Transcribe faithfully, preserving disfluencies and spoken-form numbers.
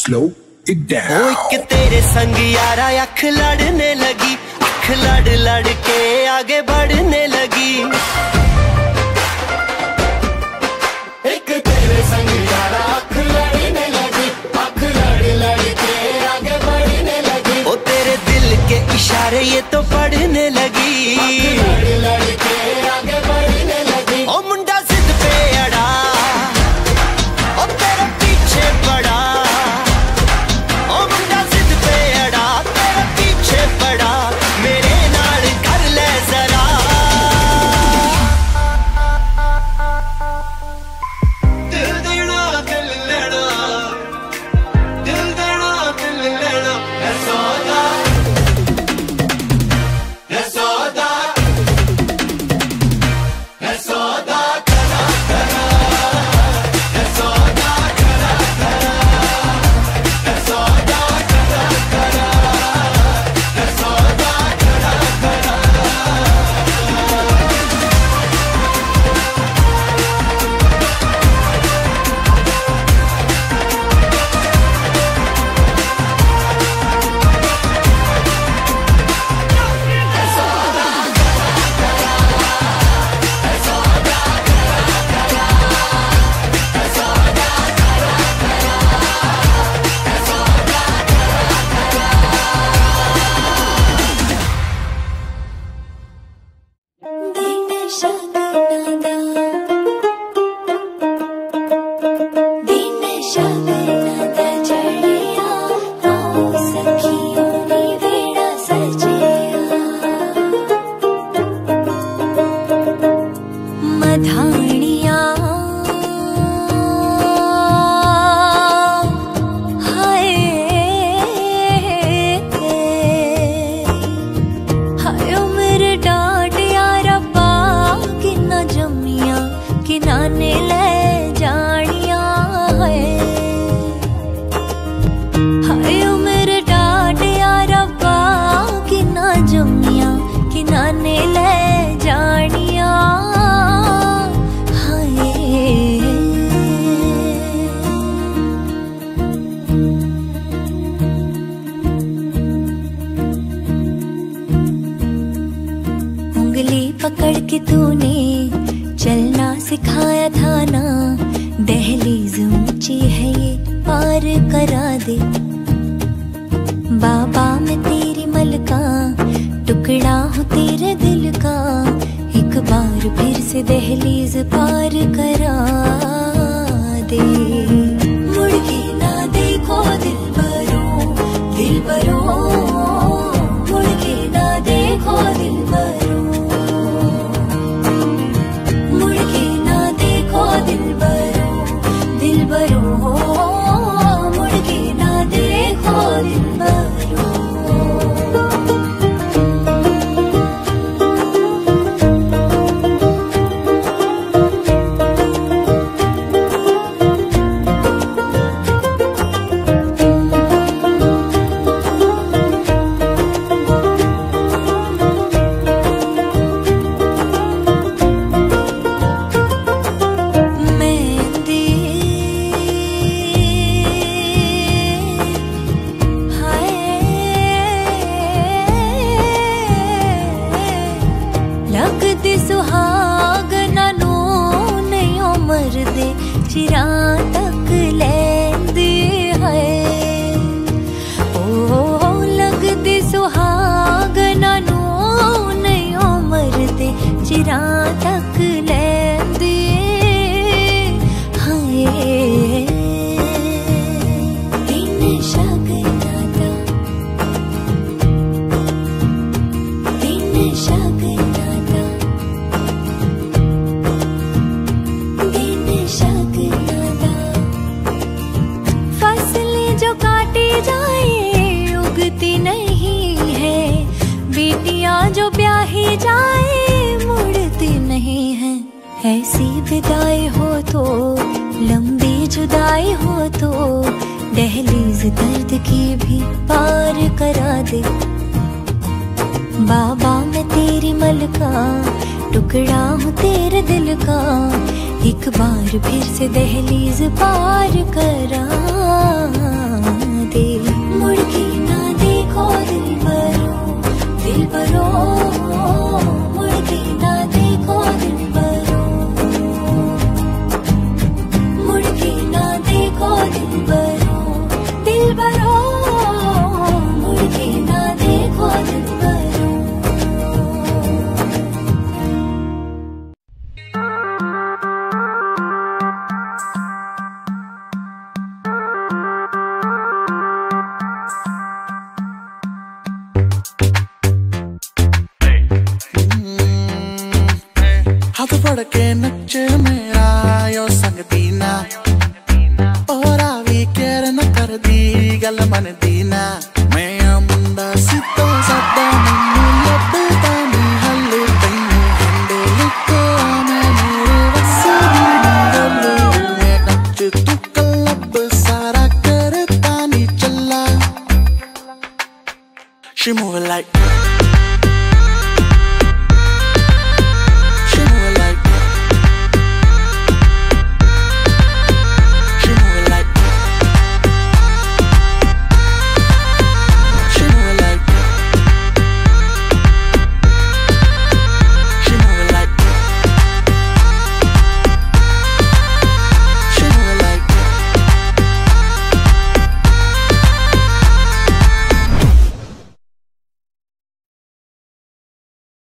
slow it down. ओ एक तेरे संग यारा अख लड़ने लगी, अख लड़ लड़ के आगे बढ़ने लगी। एक तेरे संग यारा अख लड़ने लगी, अख लड़ लड़ के आगे बढ़ने लगी। ओ तेरे दिल के इशारे ये तो पढ़ने लगी, लड़ लड़ के आगे बढ़ने लगी। ओ मुंडा जिद पे अड़ा, ओ तेरे पीछे पड़ा। ओ मुंडा जिद पे अड़ा, तेरे पीछे पड़ा। मेरे नाल कर ले जरा। दिल देना दिल लेना, दिल देना दिल लेना। है सौदा, है सौदा, है सौदा करा करा, है सौदा करा करा, है सौदा करा करा, है सौदा करा करा। पकड़ के तूने चलना सिखाया था ना, दहलीज ऊंची है ये पार करा दे। बाबा मैं तेरी मलका, टुकड़ा हूँ तेरे दिल का, एक बार फिर से दहलीज पार करा दे। मुड़ के ना देखो दिल बरो, दिल बरो, मुड़ के ना देखो दिल बरो, दिल बरो, दिल बरो, मुड़ के ना देखो दिल बरो। चिरा तक लेंदी है, ओ लगदी सुहागना नू नहीं उमरदे, चिरा तक लेंदी है। दिन शगना दा, दिन शगना दा, दिन शगना दा। फसलें जो काटी जाए उगती नहीं है, बेटियां जो ब्याही जाए मुड़ती नहीं है। ऐसी विदाई हो तो, लंबी जुदाई हो तो, दहलीज दर्द की भी पार करा दे। बाबा मैं तेरी मलका, टुकड़ा हूँ तेरे दिल का, एक बार फिर से दहलीज पार करा दे मुड़ के ना देखो दिल भरो दिल भरो मुड़ के ना देखो दिल भरो मुड़ के ना देखो दिल भरो दिल भरो मुड़ के ना देखो दिल भरो। हाथ फड़ के नचे मेरा यो संग दीना और आवी केर न कर दी गल मन